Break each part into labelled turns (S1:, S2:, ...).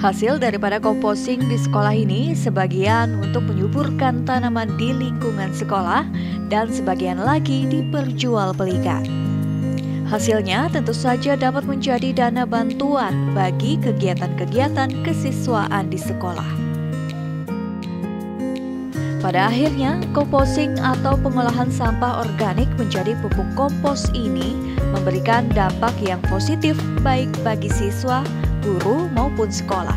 S1: Hasil daripada composting di sekolah ini sebagian untuk menyuburkan tanaman di lingkungan sekolah dan sebagian lagi diperjualbelikan. Hasilnya tentu saja dapat menjadi dana bantuan bagi kegiatan-kegiatan kesiswaan di sekolah. Pada akhirnya, composting atau pengolahan sampah organik menjadi pupuk kompos ini memberikan dampak yang positif baik bagi siswa, guru maupun sekolah.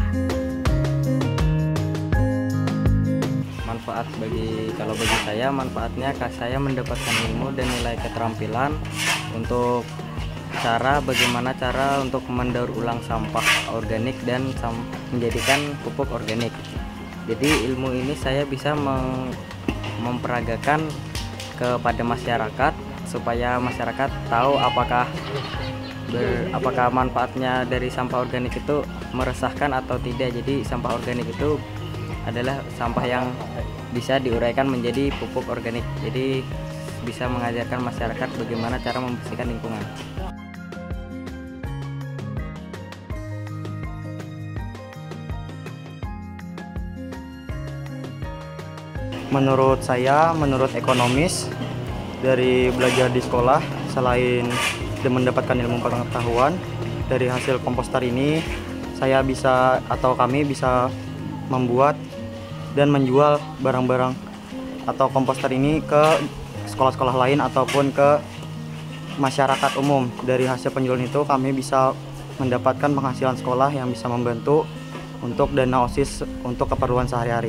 S2: Manfaat kalau bagi saya, manfaatnya saya mendapatkan ilmu dan nilai keterampilan untuk bagaimana cara untuk mendaur ulang sampah organik dan menjadikan pupuk organik. Jadi ilmu ini saya bisa memperagakan kepada masyarakat supaya masyarakat tahu apakah manfaatnya dari sampah organik itu meresahkan atau tidak. Jadi sampah organik itu adalah sampah yang bisa diuraikan menjadi pupuk organik. Jadi bisa mengajarkan masyarakat bagaimana cara membersihkan lingkungan.
S3: Menurut saya, menurut ekonomis, dari belajar di sekolah, selain mendapatkan ilmu pengetahuan, dari hasil komposter ini, kami bisa membuat dan menjual barang-barang atau komposter ini ke sekolah-sekolah lain ataupun ke masyarakat umum. Dari hasil penjualan itu, kami bisa mendapatkan penghasilan sekolah yang bisa membantu untuk dana OSIS untuk keperluan sehari-hari.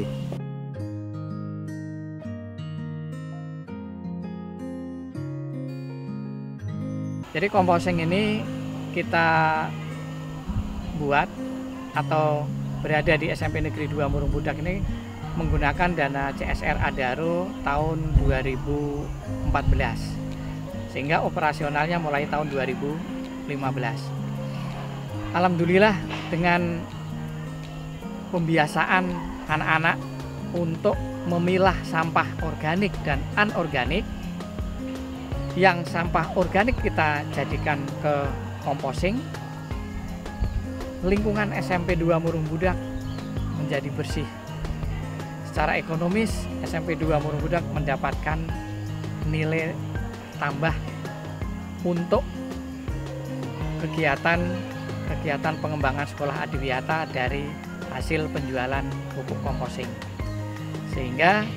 S4: Jadi composting ini kita buat atau berada di SMP Negeri 2 Murung Budak ini menggunakan dana CSR Adaro tahun 2014, sehingga operasionalnya mulai tahun 2015. Alhamdulillah dengan pembiasaan anak-anak untuk memilah sampah organik dan anorganik, yang sampah organik kita jadikan ke composting, lingkungan SMP 2 Murung Budak menjadi bersih. Secara ekonomis, SMP 2 Murung Budak mendapatkan nilai tambah untuk kegiatan pengembangan sekolah adiwiyata dari hasil penjualan pupuk composting. Sehingga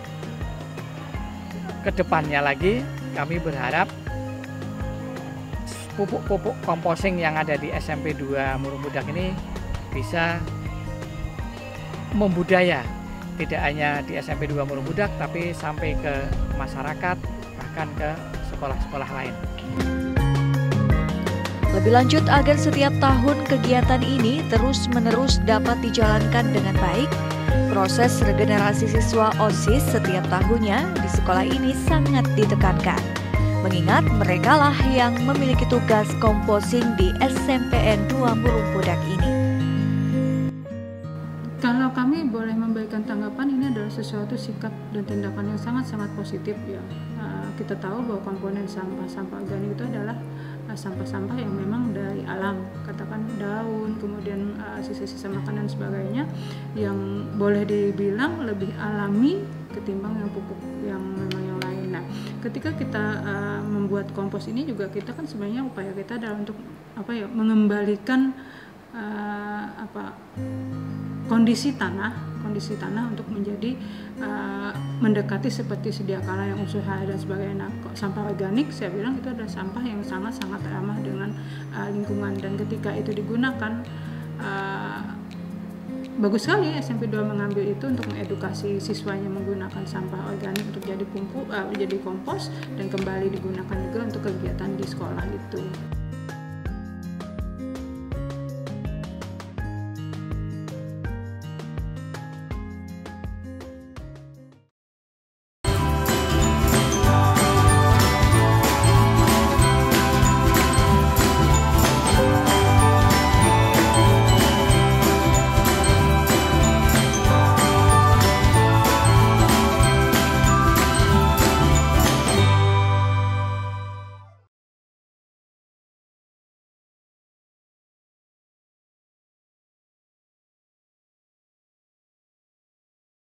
S4: kedepannya lagi kami berharap pupuk-pupuk composting yang ada di SMP 2 Murung Budak ini bisa membudaya, tidak hanya di SMP 2 Murung Budak, tapi sampai ke masyarakat, bahkan ke sekolah-sekolah lain.
S1: Lebih lanjut, agar setiap tahun kegiatan ini terus-menerus dapat dijalankan dengan baik, proses regenerasi siswa OSIS setiap tahunnya di sekolah ini sangat ditekankan, mengingat merekalah yang memiliki tugas composting di SMPN 2 Murung Budak ini.
S5: Kalau kami boleh memberikan tanggapan, ini adalah sesuatu sikap dan tindakan yang sangat-sangat positif ya. Kita tahu bahwa komponen sampah organik itu adalah sampah-sampah yang memang dari alam, katakan daun, kemudian sisa-sisa makanan dan sebagainya, yang boleh dibilang lebih alami ketimbang yang pupuk yang memang yang lain. Nah, ketika kita membuat kompos ini juga kita kan sebenarnya upaya kita adalah untuk mengembalikan kondisi tanah untuk menjadi mendekati seperti sedia kala yang usaha dan sebagainya. Sampah organik saya bilang itu adalah sampah yang sangat-sangat ramah dengan lingkungan, dan ketika itu digunakan bagus sekali SMP 2 mengambil itu untuk mengedukasi siswanya menggunakan sampah organik untuk jadi kompos dan kembali digunakan juga untuk kegiatan di sekolah itu.